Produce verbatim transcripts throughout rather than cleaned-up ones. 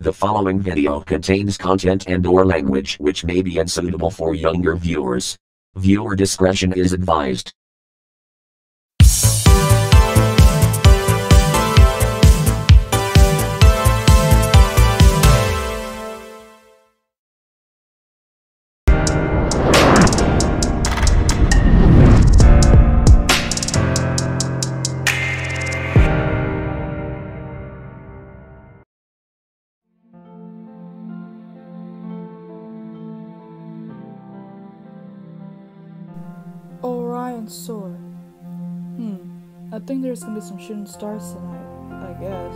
The following video contains content and or language which may be unsuitable for younger viewers. Viewer discretion is advised. Orion sword. Hmm. I think there's gonna be some shooting stars tonight, I guess.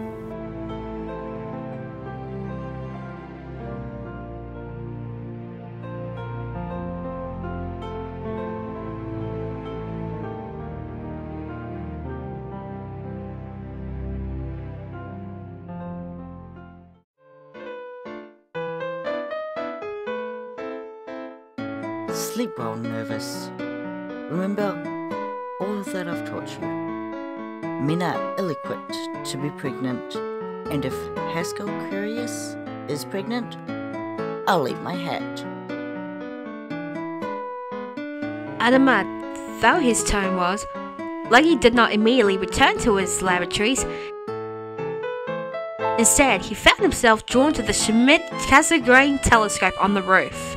Sleep well, nervous. Remember all that I've taught you. Men are ill-equipped to be pregnant, and if Haskell Curious is pregnant, I'll leave my hat. Adamant, though his tone was, Loki did not immediately return to his laboratories. Instead, he found himself drawn to the Schmidt-Cassegrain telescope on the roof.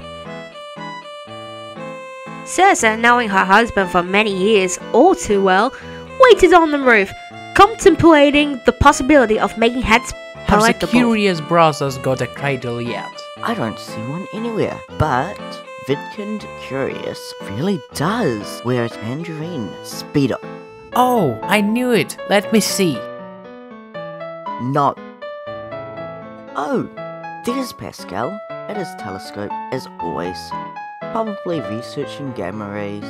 Circe, knowing her husband for many years all too well, waited on the roof, contemplating the possibility of making hats Have the palatable. curious brothers got a cradle yet? I don't see one anywhere, but Vidkind Curious really does wear a tangerine speedo. Oh, I knew it. Let me see. Not. Oh, there's Pascal at his telescope as always. Probably researching gamma rays.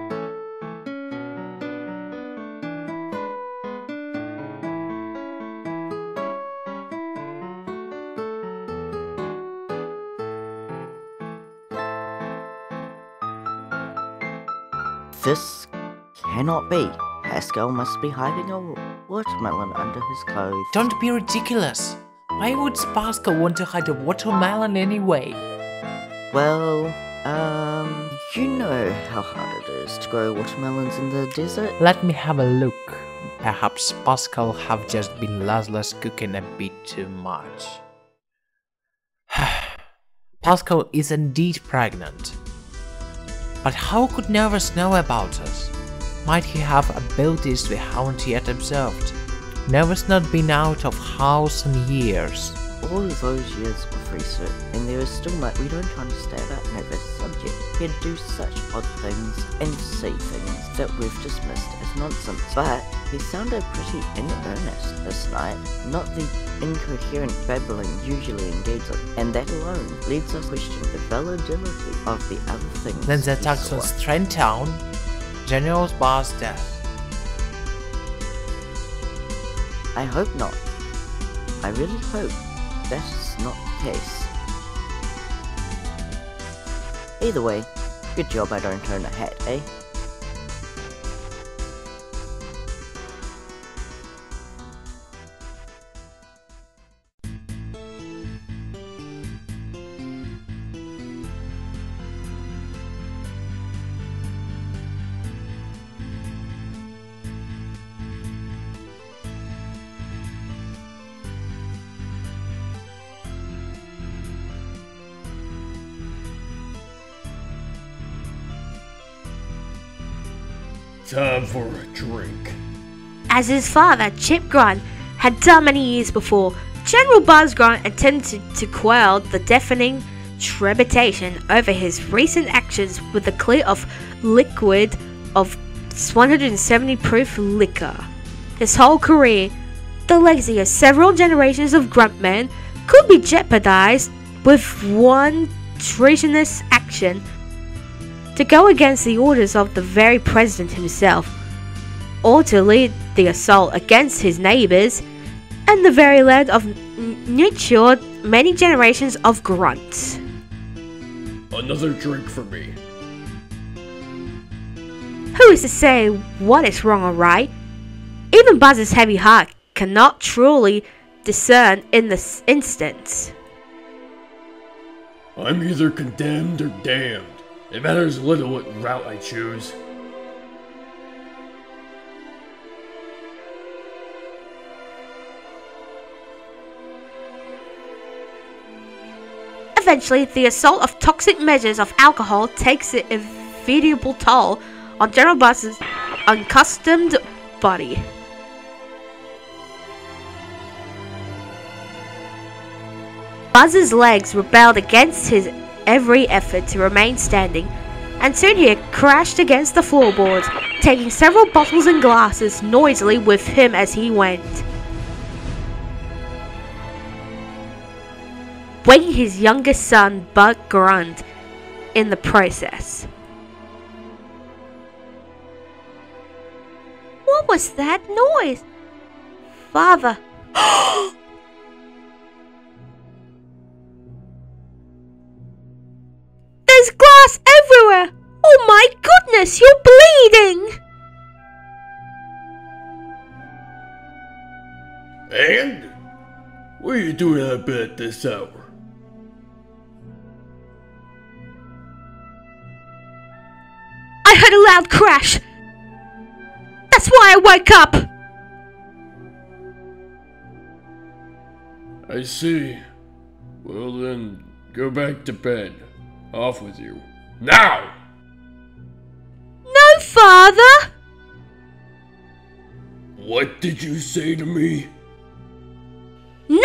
This cannot be. Haskell must be hiding a watermelon under his clothes. Don't be ridiculous. Why would Pascal want to hide a watermelon anyway? Well, um, you know how hard it is to grow watermelons in the desert? Let me have a look. Perhaps Pascal have just been Laszlo's cooking a bit too much. Pascal is indeed pregnant. But how could Nervous know about us? Might he have abilities we haven't yet observed? Nervous not been out of house in years. All those years of research, and there is still much we don't understand about Nervous' subject. He'd do such odd things and say things that we've dismissed as nonsense. But he sounded pretty in earnest this night, not the incoherent babbling usually engaged in, and that alone leads us to question the validity of the other things. Then the he attacks on saw. Strangetown, General's boss death. I hope not. I really hope that is not the case. Either way, good job I don't own a hat, eh? Time for a drink. As his father, Ripp Grunt, had done many years before, General Buzz Grunt attempted to quell the deafening trepidation over his recent actions with a clear of liquid of one hundred seventy proof liquor. His whole career, the legacy of several generations of Gruntmen, could be jeopardized with one treasonous action to go against the orders of the very president himself, or to lead the assault against his neighbors, and the very land of nurtured many generations of Grunts. Another drink for me. Who is to say what is wrong or right? Even Buzz's heavy heart cannot truly discern in this instance. I'm either condemned or damned. It matters little what route I choose. Eventually, the assault of toxic measures of alcohol takes an inevitable toll on General Buzz's unaccustomed body. Buzz's legs rebelled against his every effort to remain standing, and soon he had crashed against the floorboards, taking several bottles and glasses noisily with him as he went, waking his youngest son, Ripp Grunt, in the process. What was that noise? Father. There's glass everywhere! Oh my goodness, you're bleeding! And? What are you doing out of bed at this hour? I heard a loud crash. That's why I woke up. I see. Well then, go back to bed. Off with you. Now! No, Father! What did you say to me? No!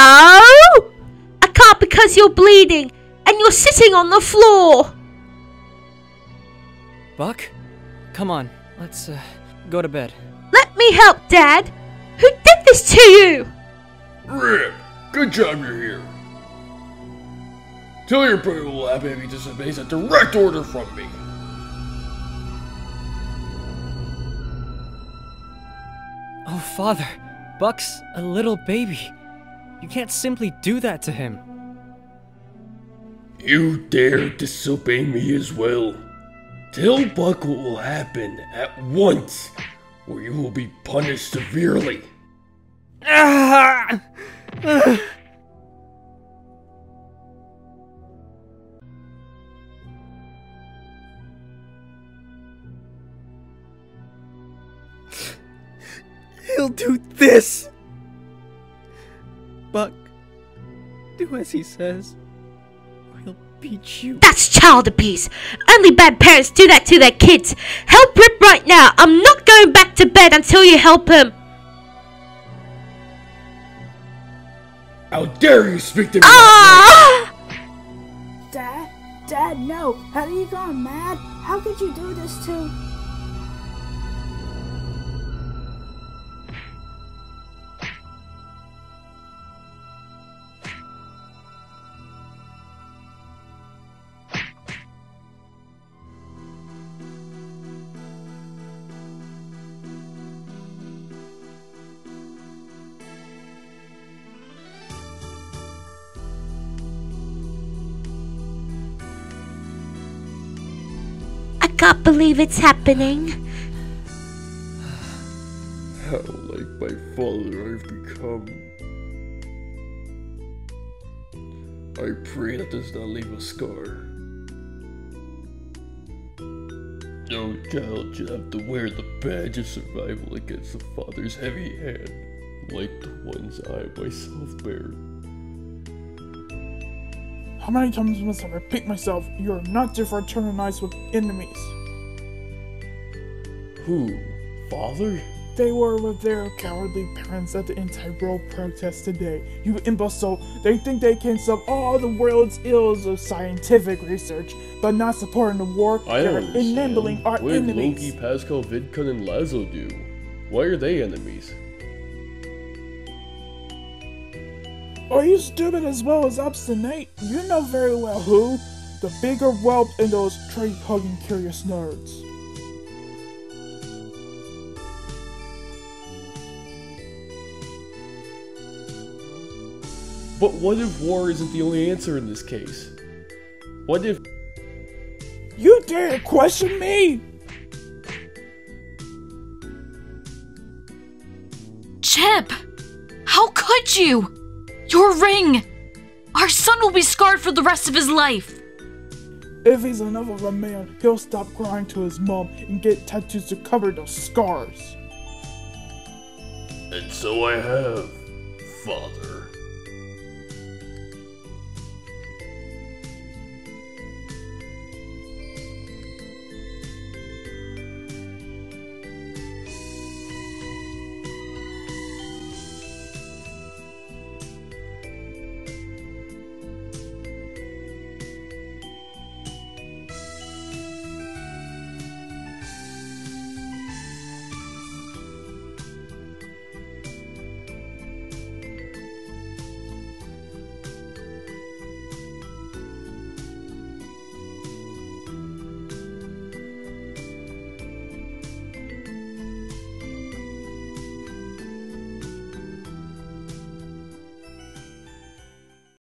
I can't because you're bleeding and you're sitting on the floor. Buck? Come on, let's uh, go to bed. Let me help, Dad. Who did this to you? Rip! Good job you're here. Tell your brother will have if he disobeys a direct order from me. Oh, Father, Buck's a little baby. You can't simply do that to him. You dare disobey me as well. Tell Buck what will happen at once, or you will be punished severely. Ah! He'll do this! Buck, do as he says, or he'll beat you. That's child abuse. Only bad parents do that to their kids. Help Rip right now. I'm not going back to bed until you help him. How dare you speak to me? Ah! Dad? Dad, no. Have you gone mad? How could you do this to... I can't believe it's happening. How like my father I've become. I pray that does not leave a scar. No child should have to wear the badge of survival against the father's heavy hand, like the ones I myself bear. How many times must I repeat myself? You are not to fraternize with enemies. Who? Father? They were with their cowardly parents at the anti-war protest today. You imbecile, they think they can solve all the world's ills of scientific research, but not supporting the war. I They're don't understand. enabling our What did enemies. Loki, Pascal, Vidkun, and Lazo do? Why are they enemies? Are you stupid as well as obstinate? You know very well who. The bigger whelp and those tree-hugging curious nerds. But what if war isn't the only answer in this case? What if... You dare question me? Chip! How could you? Your ring! Our son will be scarred for the rest of his life. If he's enough of a man, he'll stop crying to his mom and get tattoos to cover the scars. And so I have, Father.